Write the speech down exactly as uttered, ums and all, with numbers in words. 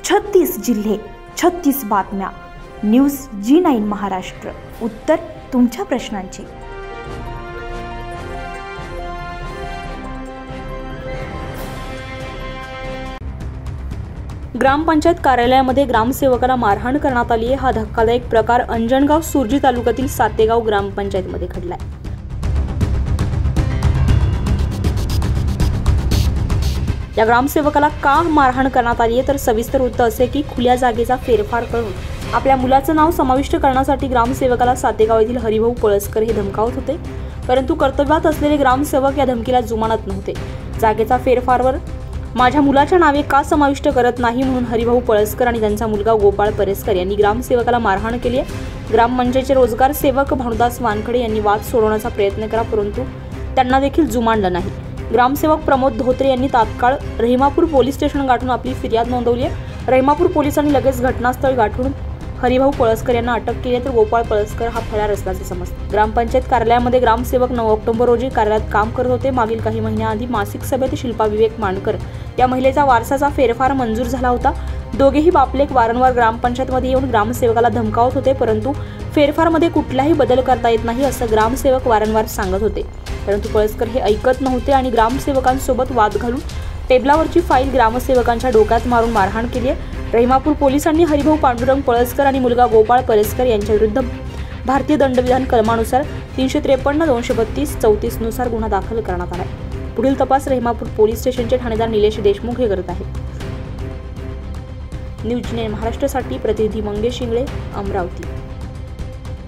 छत्तीस जिल्हे, छत्तीस बातम्या. न्यूज जी नाईन महाराष्ट्र. उत्तर तुमच्या प्रश्नांची. ग्रामपंचायत कार्यालयामध्ये ग्रामसेवकाला मारहाण करण्यात आली आहे. हा धक्कादायक प्रकार अंजनगाव सुर्जी तालुक्यातील सातेगाव ग्रामपंचायतमध्ये घडलाय. या ग्रामसेवकाला का मारहाण करण्यात आली आहे तर सविस्तर वृत्त असे की खुल्या जागेचा फेरफार करून आपल्या मुलाचं नाव समाविष्ट करण्यासाठी ग्रामसेवकाला सातेगाव येथील हरिभाऊ पळसकर हे धमकावत होते, परंतु कर्तव्यात असलेले ग्रामसेवक या धमकीला जुमानत नव्हते. जागेचा फेरफारवर माझ्या मुलाच्या नावे का समाविष्ट करत नाही म्हणून हरिभाऊ पळसकर आणि त्यांचा मुलगा गोपाळ परेसकर यांनी ग्रामसेवकाला मारहाण केली आहे. ग्रामपंचायतचे रोजगार सेवक भानुदास वानखडे यांनी वाद सोडवण्याचा प्रयत्न केला, परंतु त्यांना देखील जुमानलं नाही. ग्रामसेवक प्रमोद धोत्रे यांनी तात्काळ रहिमापूर पोलीस स्टेशन गाठून आपली फिर्याद नोंदवली आहे. रहिमापूर पोलिसांनी लगेच घटनास्थळ गाठून हरिभाऊ पळसकर यांना अटक केली, तर गोपाळ पळसकर हा फरार असल्याचे समजते. ग्रामपंचायत कार्यालयामध्ये ग्रामसेवक नऊ ऑक्टोबर रोजी कार्यालयात काम करत होते. मागील काही महिन्याआधी मासिक सभेत शिल्पा विवेक मानकर या महिलेचा वारसाचा फेरफार मंजूर झाला होता. दोघेही बापलेक वारंवार ग्रामपंचायतमध्ये येऊन ग्रामसेवकाला धमकावत होते, परंतु फेरफारमध्ये कुठलाही बदल करता येत नाही असं ग्रामसेवक वारंवार सांगत होते. परंतु पळसकर हे ऐकत नव्हते आणि ग्रामसेवकांसोबत वाद घालून टेबलावरची फाईल ग्रामसेवकांच्या डोक्यात मारून मारहाण केली आहे. रहिमापूर पोलिसांनी हरिभाऊ पांडुरंग पळसकर आणि मुलगा गोपाळ परेसकर यांच्या विरुद्ध भारतीय दंडविधान कलमानुसार तीनशे त्रेपन्न दोनशे बत्तीस चौतीस नुसार गुन्हा दाखल करण्यात आला आहे. पुढील तपास रहिमापूर पोलीस स्टेशनचे ठाणेदार निलेश देशमुख हे करत आहेत. न्यूज नाईन महाराष्ट्रासाठी प्रतिनिधी मंगेश इंगळे, अमरावती.